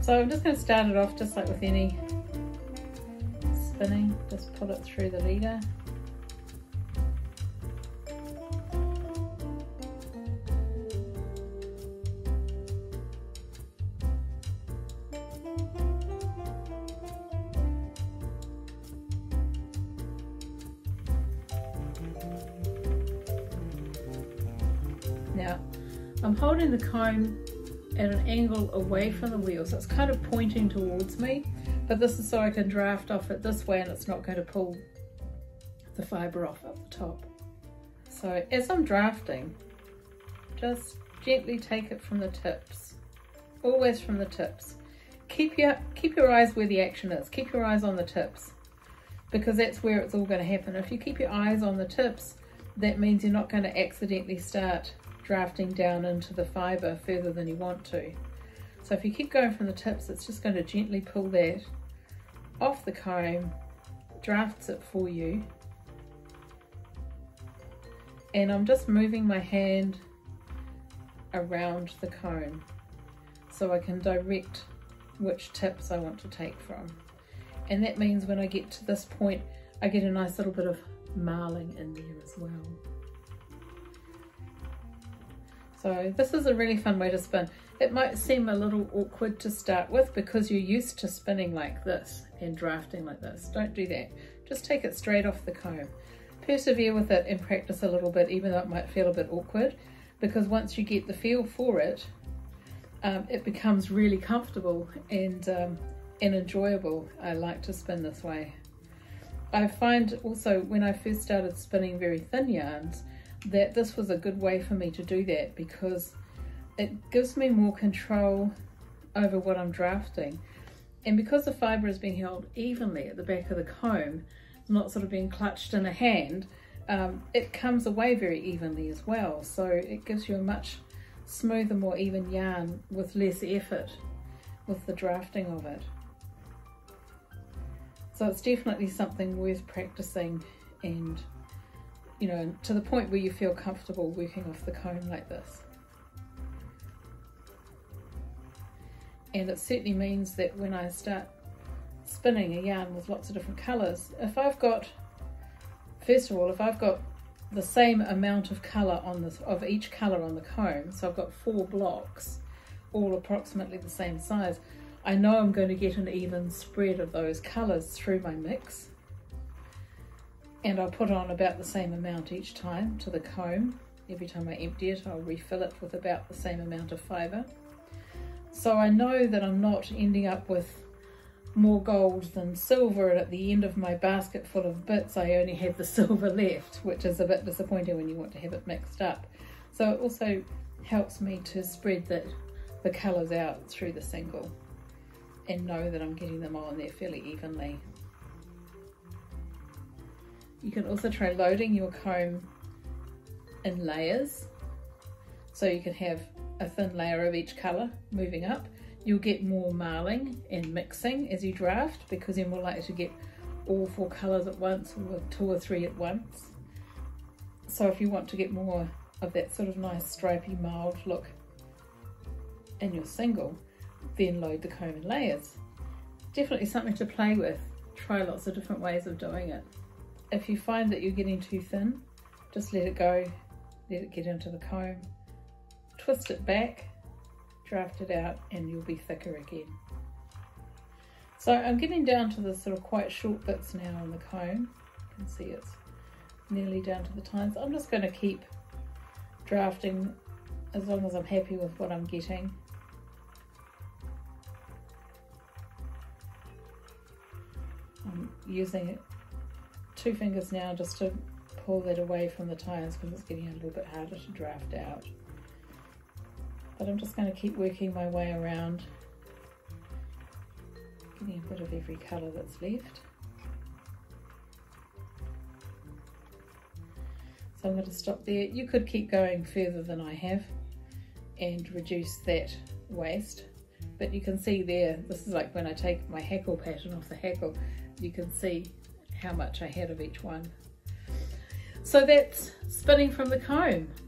So I'm just going to start it off just like with any spinning, just pull it through the leader. Now I'm holding the comb at an angle away from the wheel, so it's kind of pointing towards me, but this is so I can draft off it this way and it's not going to pull the fibre off at the top. So as I'm drafting, just gently take it from the tips, always from the tips. Keep your eyes where the action is, keep your eyes on the tips, because that's where it's all going to happen. If you keep your eyes on the tips, that means you're not going to accidentally start drafting down into the fibre further than you want to. So if you keep going from the tips, it's just going to gently pull that off the comb, drafts it for you. And I'm just moving my hand around the comb so I can direct which tips I want to take from. And that means when I get to this point, I get a nice little bit of marling in there as well. So this is a really fun way to spin. It might seem a little awkward to start with because you're used to spinning like this and drafting like this. Don't do that. Just take it straight off the comb. Persevere with it and practice a little bit, even though it might feel a bit awkward, because once you get the feel for it, it becomes really comfortable and enjoyable. I like to spin this way. I find also when I first started spinning very thin yarns, that this was a good way for me to do that, because it gives me more control over what I'm drafting, and because the fibre is being held evenly at the back of the comb, it's not sort of being clutched in a hand, it comes away very evenly as well, so it gives you a much smoother, more even yarn with less effort with the drafting of it. So it's definitely something worth practicing, and you know, to the point where you feel comfortable working off the comb like this. And it certainly means that when I start spinning a yarn with lots of different colours, if I've got, first of all, if I've got the same amount of colour on this, of each colour on the comb, so I've got 4 blocks, all approximately the same size, I know I'm going to get an even spread of those colours through my mix. And I'll put on about the same amount each time to the comb. Every time I empty it, I'll refill it with about the same amount of fibre. So I know that I'm not ending up with more gold than silver, and at the end of my basket full of bits I only have the silver left, which is a bit disappointing when you want to have it mixed up. So it also helps me to spread the colours out through the single and know that I'm getting them on there fairly evenly. You can also try loading your comb in layers, so you can have a thin layer of each colour moving up. You'll get more marling and mixing as you draft, because you're more likely to get all 4 colours at once, or 2 or 3 at once. So if you want to get more of that sort of nice stripy mild look in your single, then load the comb in layers. Definitely something to play with. Try lots of different ways of doing it. If you find that you're getting too thin, just let it go, let it get into the comb, twist it back, draft it out, and you'll be thicker again. So I'm getting down to the sort of quite short bits now on the comb. You can see it's nearly down to the tines. I'm just going to keep drafting as long as I'm happy with what I'm getting. I'm using 2 fingers now just to pull that away from the tines, because it's getting a little bit harder to draft out. But I'm just going to keep working my way around, getting a bit of every colour that's left. So I'm going to stop there. You could keep going further than I have and reduce that waste, but you can see there, this is like when I take my hackle pattern off the hackle, you can see how much I had of each one. So that's spinning from the comb.